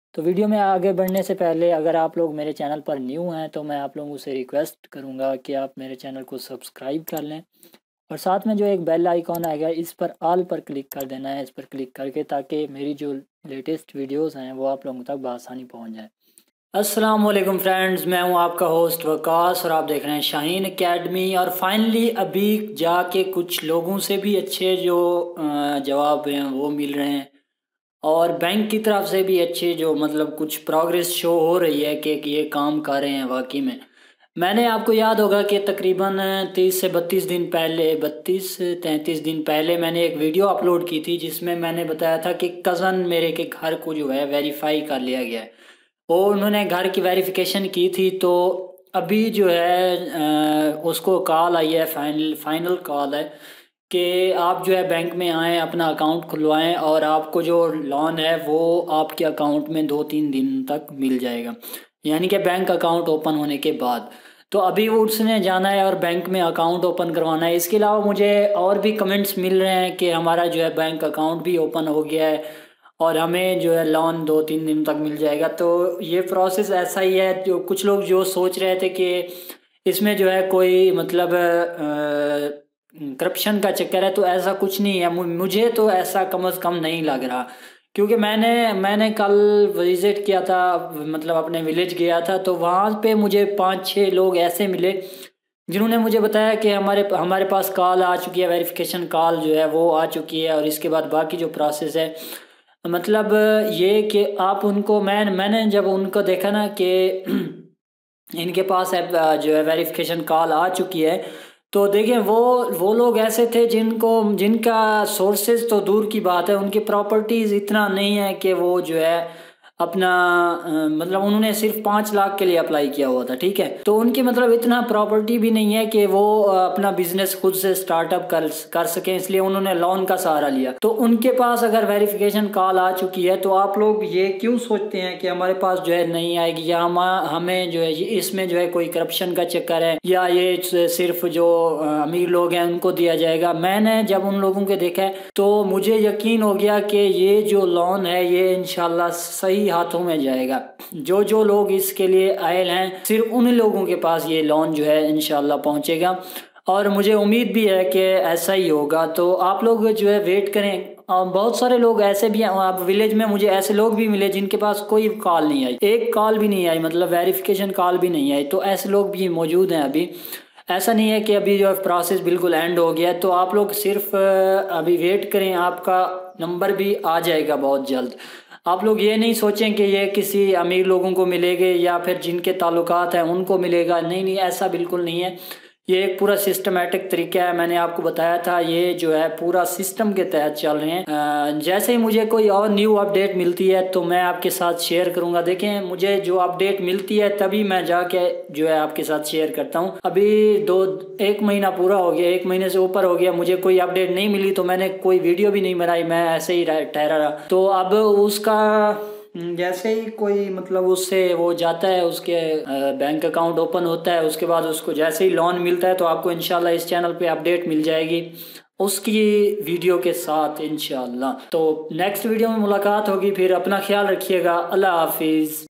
तो वीडियो में आगे बढ़ने से पहले अगर आप लोग मेरे चैनल पर न्यू हैं तो मैं आप लोगों से रिक्वेस्ट करूंगा कि आप मेरे चैनल को सब्सक्राइब कर लें और साथ में जो एक बेल आइकॉन आएगा इस पर ऑल पर क्लिक कर देना है, इस पर क्लिक करके, ताकि मेरी जो लेटेस्ट वीडियोस हैं वो आप लोगों तक बआसानी पहुंच जाए। अस्सलाम वालेकुम फ्रेंड्स, मैं हूं आपका होस्ट वकास और आप देख रहे हैं शाहीन एकेडमी। और फाइनली अभी जाके कुछ लोगों से भी अच्छे जो जवाब हैं वो मिल रहे हैं और बैंक की तरफ से भी अच्छे जो मतलब कुछ प्रोग्रेस शो हो रही है कि ये काम कर रहे हैं वाकई में। मैंने आपको याद होगा कि तकरीबन 30 से 32 दिन पहले, 32 से 33 दिन पहले मैंने एक वीडियो अपलोड की थी जिसमें मैंने बताया था कि कज़न मेरे के घर को जो है वेरीफाई कर लिया गया है। वो उन्होंने घर की वेरिफिकेशन की थी, तो अभी जो है उसको कॉल आई है, फाइनल कॉल है कि आप जो है बैंक में आएँ, अपना अकाउंट खुलवाएं और आपको जो लोन है वो आपके अकाउंट में 2-3 दिन तक मिल जाएगा, यानी कि बैंक अकाउंट ओपन होने के बाद। तो अभी वो उसने जाना है और बैंक में अकाउंट ओपन करवाना है। इसके अलावा मुझे और भी कमेंट्स मिल रहे हैं कि हमारा जो है बैंक अकाउंट भी ओपन हो गया है और हमें जो है लोन 2-3 दिन तक मिल जाएगा। तो ये प्रोसेस ऐसा ही है। जो कुछ लोग जो सोच रहे थे कि इसमें जो है कोई मतलब करप्शन का चक्कर है, तो ऐसा कुछ नहीं है। मुझे तो ऐसा कम से कम नहीं लग रहा, क्योंकि मैंने कल विज़िट किया था, मतलब अपने विलेज गया था, तो वहाँ पे मुझे 5-6 लोग ऐसे मिले जिन्होंने मुझे बताया कि हमारे हमारे पास कॉल आ चुकी है, वेरिफिकेशन कॉल जो है वो आ चुकी है और इसके बाद बाकी जो प्रोसेस है, मतलब ये कि आप उनको मैंने जब उनको देखा ना कि इनके पास जो है वेरिफिकेशन कॉल आ चुकी है, तो देखिए वो लोग ऐसे थे जिनका सोर्सेज तो दूर की बात है, उनकी प्रॉपर्टीज़ इतना नहीं है कि वो जो है अपना मतलब उन्होंने सिर्फ 5 लाख के लिए अप्लाई किया हुआ था, ठीक है। तो उनकी मतलब इतना प्रॉपर्टी भी नहीं है कि वो अपना बिजनेस खुद से स्टार्टअप कर सकें, इसलिए उन्होंने लोन का सहारा लिया। तो उनके पास अगर वेरिफिकेशन कॉल आ चुकी है, तो आप लोग ये क्यों सोचते हैं कि हमारे पास जो है नहीं आएगी, या हमें जो है इसमें जो है कोई करप्शन का चक्कर है, या ये सिर्फ जो अमीर लोग हैं उनको दिया जाएगा। मैंने जब उन लोगों के देखा है तो मुझे यकीन हो गया कि ये जो लोन है ये इंशाल्लाह सही हाथों में जाएगा। जो जो लोग इसके लिए आयल हैं, सिर्फ उन लोगों के पास ये लोन जो है इंशाल्लाह पहुंचेगा और मुझे उम्मीद भी है कि ऐसा ही होगा। तो आप लोग जो है वेट करें। और बहुत सारे लोग ऐसे भी हैं, आप विलेज में मुझे ऐसे लोग भी मिले जिनके पास कोई कॉल नहीं आई, एक कॉल भी नहीं आई, मतलब वेरिफिकेशन कॉल भी नहीं आई। तो ऐसे लोग भी मौजूद हैं अभी। ऐसा नहीं है कि अभी जो प्रोसेस बिल्कुल एंड हो गया है। तो आप लोग सिर्फ अभी वेट करें, आपका नंबर भी आ जाएगा बहुत जल्द। आप लोग ये नहीं सोचें कि ये किसी अमीर लोगों को मिलेंगे या फिर जिनके ताल्लुकात हैं उनको मिलेगा, नहीं नहीं, ऐसा बिल्कुल नहीं है। ये एक पूरा सिस्टमेटिक तरीका है, मैंने आपको बताया था, ये जो है पूरा सिस्टम के तहत चल रहे हैं। जैसे ही मुझे कोई और न्यू अपडेट मिलती है तो मैं आपके साथ शेयर करूंगा। देखें, मुझे जो अपडेट मिलती है तभी मैं जाके जो है आपके साथ शेयर करता हूं। अभी 1 महीना पूरा हो गया, 1 महीने से ऊपर हो गया, मुझे कोई अपडेट नहीं मिली, तो मैंने कोई वीडियो भी नहीं बनाई, मैं ऐसे ही ठहरा रहा। तो अब उसका जैसे ही कोई मतलब उससे वो जाता है, उसके बैंक अकाउंट ओपन होता है, उसके बाद उसको जैसे ही लोन मिलता है तो आपको इंशाल्लाह इस चैनल पे अपडेट मिल जाएगी उसकी वीडियो के साथ इंशाल्लाह। तो नेक्स्ट वीडियो में मुलाकात होगी, फिर अपना ख्याल रखिएगा। अल्लाह हाफिज़।